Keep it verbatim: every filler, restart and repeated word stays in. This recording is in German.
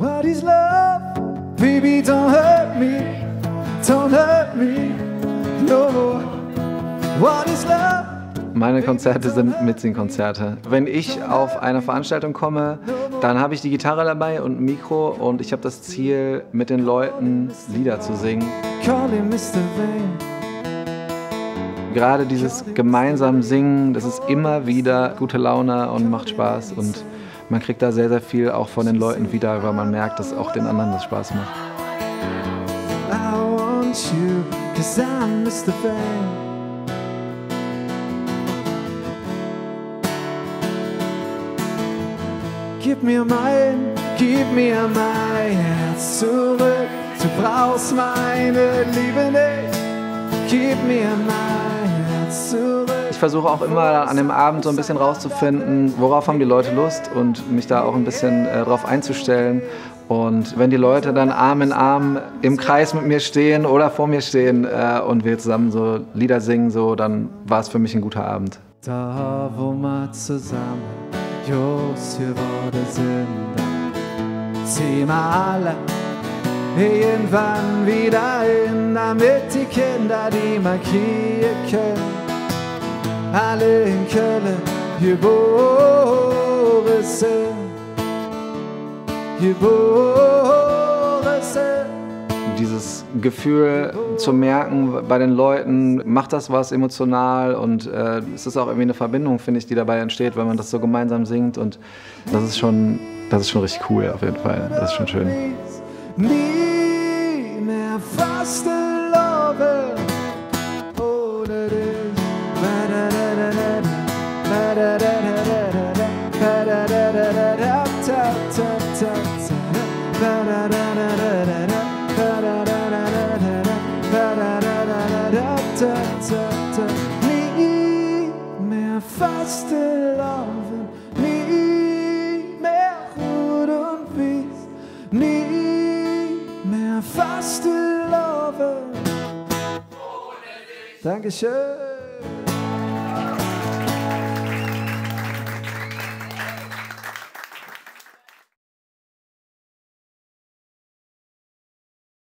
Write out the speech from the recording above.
What is love? Baby, don't hurt me, don't hurt me, no. What is love? Meine Konzerte sind Mitsingkonzerte. Wenn ich auf eine Veranstaltung komme, dann habe ich die Gitarre dabei und ein Mikro und ich habe das Ziel, mit den Leuten Lieder zu singen. Gerade dieses gemeinsam Singen, das ist immer wieder gute Laune und macht Spaß und man kriegt da sehr, sehr viel auch von den Leuten wieder, weil man merkt, dass auch den anderen das Spaß macht. I want you, 'cause I'm Mister Fame. Gib mir mein, gib mir mein Herz zurück. Du brauchst meine Liebe nicht. Gib mir mein Herz zurück. Ich versuche auch immer an dem Abend so ein bisschen rauszufinden, worauf haben die Leute Lust und mich da auch ein bisschen äh, drauf einzustellen. Und wenn die Leute dann Arm in Arm im Kreis mit mir stehen oder vor mir stehen äh, und wir zusammen so Lieder singen, so, dann war es für mich ein guter Abend. Da, wo wir zusammen Jungs geworden sind, ziehen wir alle irgendwann wieder hin, damit die Kinder die Markier können, alle in Köln geboren sind, geboren sind. Dieses Gefühl zu merken bei den Leuten, macht das was emotional und äh, es ist auch irgendwie eine Verbindung, finde ich, die dabei entsteht, wenn man das so gemeinsam singt und das ist schon, das ist schon richtig cool auf jeden Fall, das ist schon schön. Nie mehr fast Love ohne dich. Nie mehr fast Love, nie mehr Rot und Weiß, nie mehr fast Love. Dankeschön.